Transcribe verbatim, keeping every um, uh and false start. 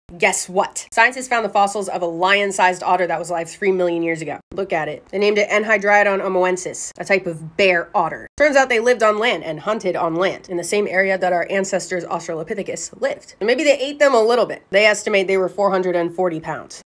Guess what? Scientists found the fossils of a lion-sized otter that was alive three million years ago. Look at it. They named it Enhydriodon omoensis, a type of bear otter. Turns out they lived on land and hunted on land in the same area that our ancestors Australopithecus lived. And maybe they ate them a little bit. They estimate they were four hundred forty pounds.